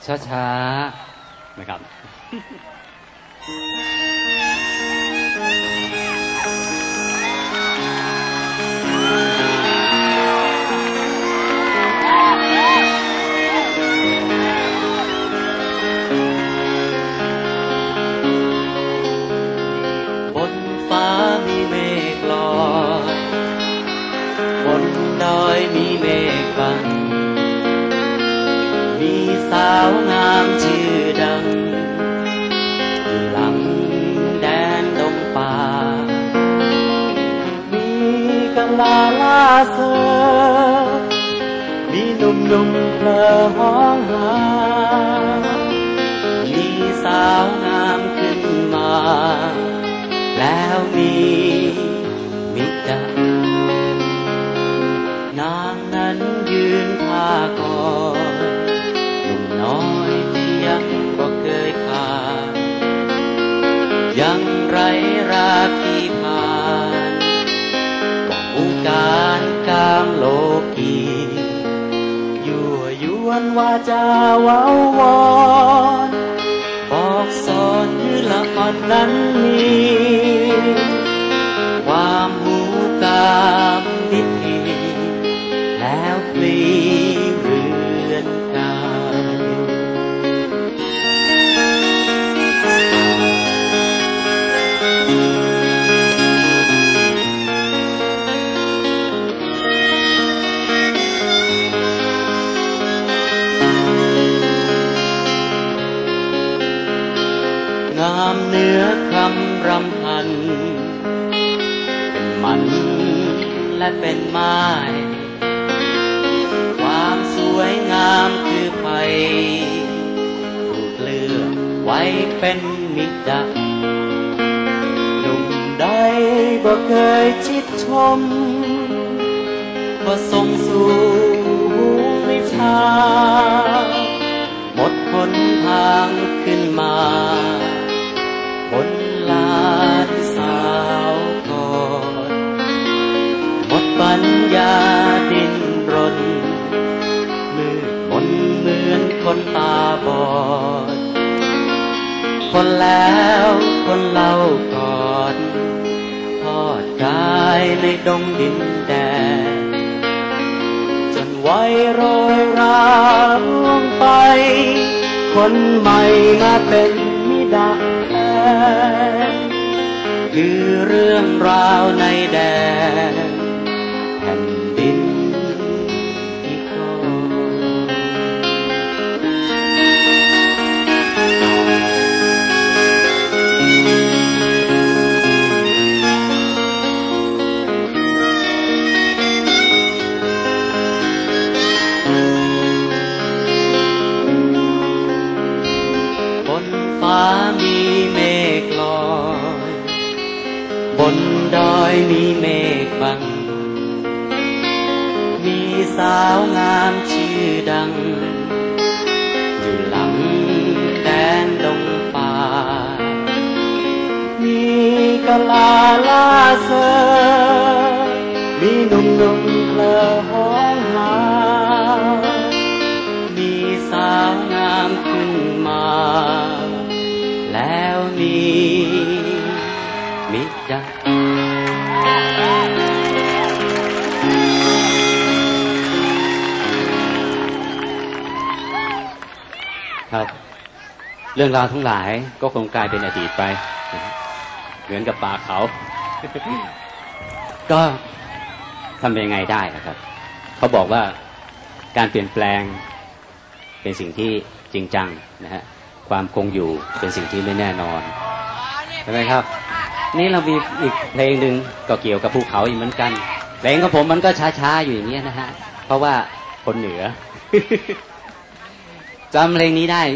ช้าๆนะครับบนฟ้ามีเมฆลอยบนดอยมีเมฆบังมีสาวงามชื่อดังอยู่หลังแดนดงป่ามีกะลาล่าเสือมีหนุ่มๆเพลอห้องหามีสาวงามขึ้นมาแล้วมีมิตรนางนั้นยืนท่าคอยหนุ่มน้อยที่ยังบ่เคยขาดยังไรราคีผ่านวงการกามโลกียั่วยวนวาจาเว้าวอนบอกสอนยืนละอ่อนนั้นมีความหูกามพิธีแล้วพลีเรือนกายงามเนื้อคำรำพันเป็นมันและเป็นไม้ความสวยงามคือไฟถูกเลือกไว้เป็นมิตรหนุ่มใดบ่เคยชิดชมบ่ส่งสู่วิชาหมดหนทางขึ้นมาบนลานสาวกอดหมดปัญญาดิ้นรนมืดมนเหมือนคนตาบอดคนแล้วคนเล่าก่อนทอดกายในดงดินแดนจนไว้โรยราร่วงไปคนใหม่มาเป็นมิตรแทนคือเรื่องราวในแดนแผ่นดินอีกบนฟ้ามีเมฆลอยบนดอยมีเมฆบังมีสาวงามชื่อดังอยู่หลังแดนดงป่ามีกะลาล่าเสือมีหนุ่มๆเพลอห้องหามีสาวงามขึ้นมาแล้วมีมิตรครับเรื่องราวทั้งหลายก็คงกลายเป็นอดีตไปเหมือนกับป่าเขา ก็ทำยังไงได้นะครับเขาบอกว่าการเปลี่ยนแปลงเป็นสิ่งที่จริงจังนะฮะความคงอยู่เป็นสิ่งที่ไม่แน่นอนใช่ไหมครับนี่เรามีอีกเพลงหนึ่งก็เกี่ยวกับภูเขาอีกเหมือนกันเพลงของผมมันก็ช้าๆอยู่อย่างนี้นะฮะเพราะว่าคนเหนือ จำเพลงนี้ได้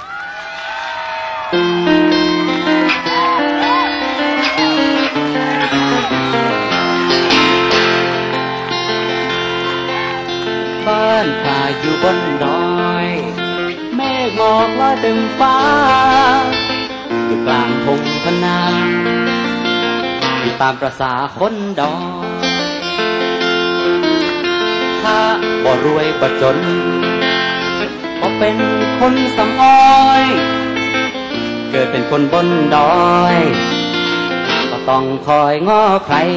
บ้านข้าอยู่บนดอยเมฆหมอกลอยเต็มฟ้าอยู่กลางพงพนาอยู่ตามประสาคนดอยถ้าบ่รวยบ่จนบ่เป็นคนสำอ้อยเกิดเป็นคนบนดอยก็ต้องคอยง้อใคร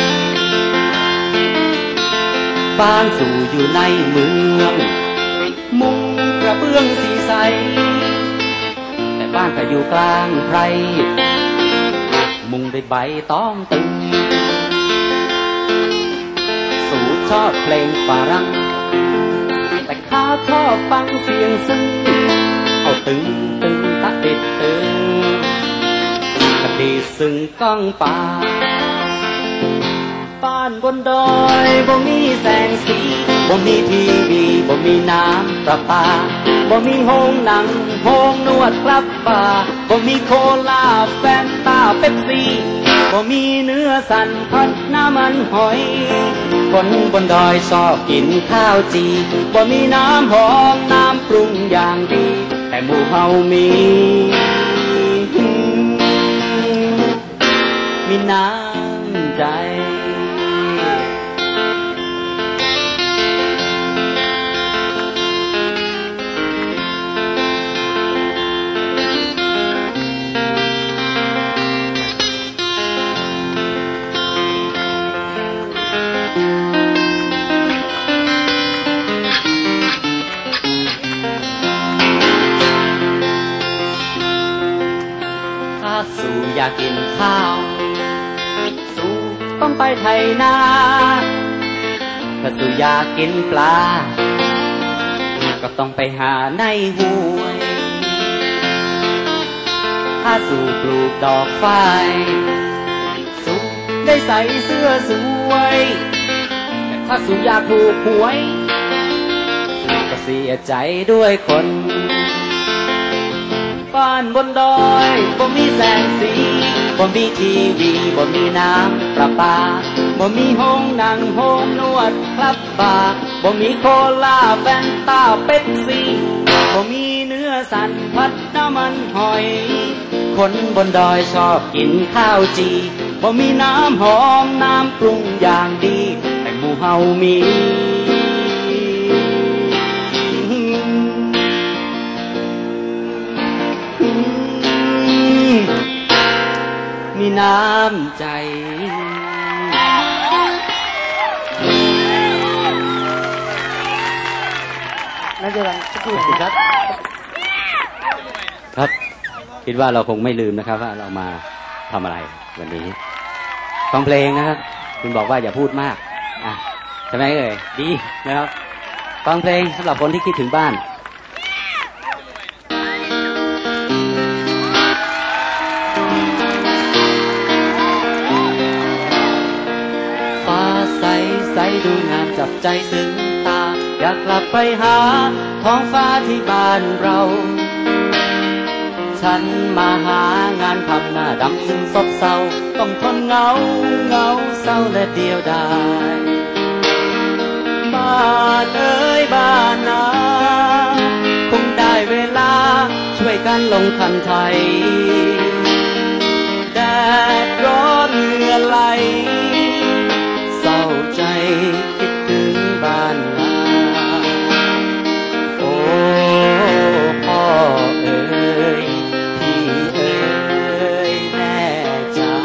บ้านสู่อยู่ในเมืองมุงกระเบื้องสีใสแต่บ้านก็อยู่กลางไพรมุงด้วยใบตองตึงสู่ชอบเพลงฝรั่งแต่ข้าชอบฟังเสียงซึ้งเอาตึงตึงตะดิดตึงกระดีซึ้งก้องป่าบ้านบนดอยบ่มีแสงสีบ่มีทีวีบ่มีน้ำประปาบ่มีโฮงหนังโฮงนวดกลับป่าบ่มีโคลาแฟนตาเป๊ปซี่บ่มีเนื้อสันพัดน้ำมันหอยคนบนดอยชอบกินข้าวจีบ่มีน้ำหอมน้ำปรุงอย่างดีแต่หมู่เฮามีน้ำใจสู่อยากกินข้าวสู่ต้องไปไถนาถ้าสู่อยากกินปลาก็ต้องไปหาในห้วยถ้าสู่ปลูกดอกฝ้ายสู่ได้ใส่เสื้อสวยแต่ถ้าสู่อยากถูกหวยก็เสียใจด้วยคนบ้านบนดอยบ่มีแสงสีบ่มีทีวีบ่มีน้ำประปาบ่มีห้องนั่งห้องนวดคลับบาร์บ่มีโคลาแฟนตาเป๊ปซี่บ่มีเนื้อสันพัดน้ำมันหอยคนบนดอยชอบกินข้าวจีบ่มีน้ำหอมน้ำปรุงอย่างดีแต่หมู่เฮามีน้ำใจน่าจะรังสักครู่ครับครับคิดว่าเราคงไม่ลืมนะครับว่าเรามาทำอะไรวันนี้ฟังเพลงนะครับคุณบอกว่าอย่าพูดมากใช่ไหมเอ่ยดีนะครับฟังเพลงสำหรับคนที่คิดถึงบ้านใสดูงามจับใจซึ้งตาอยากกลับไปหาท้องฟ้าที่บ้านเราฉันมาหางานทำหน้าดำซึ่งซบเศร้าต้องทนเหงาเศร้าและเดียวดายบ้านเอ๋ยบ้านนาคงได้เวลาช่วยกันลงทันไทยแดดร้อนเหงื่อไหลเศร้าใจคิดถึงบ้านนาโอ้พ่อเอ๋ยพี่เอ๋ยแม่จ๋า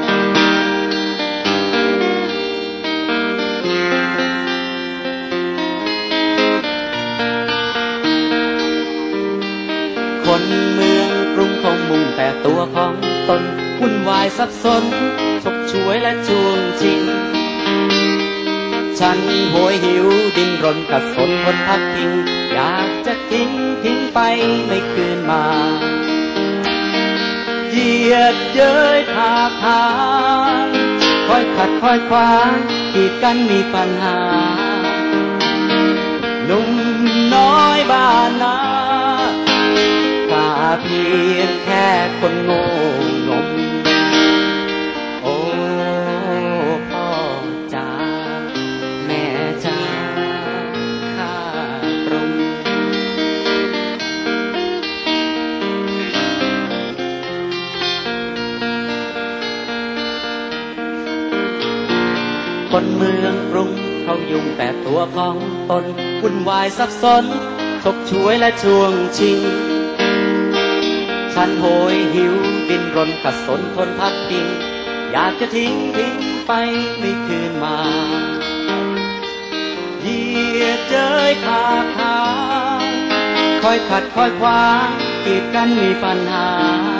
คนเมืองกรุงคงมุ่งแต่ตัวของตนวุ่นวายสับสนฉกฉวยและจวงชิงฉันโหยหิวดิ้นรนกัดสนคนพักพิงอยากจะทิ้งไปไม่คืนมาเหยียดเย้ยทาทางคอยขัดคอยขวางกีดกันมีปัญหาหนุ่มน้อยบ้านนาข้าเพียงแค่คนโง่งมโอ้พ่อจ๋าแม่จ๋าข้าปรุงคนเมืองกรุงเขายุ่งแต่ตัวของตนวุ่นวายสับสนฉกฉวยและช่วงชิงฉันโหยหิวดิ้นรนขัดสนทนพักพิงอยากจะทิ้งไปไม่คืนมาเหยียดเย้ยขาคอยขัดคอยขวางกีดกันมีปัญหา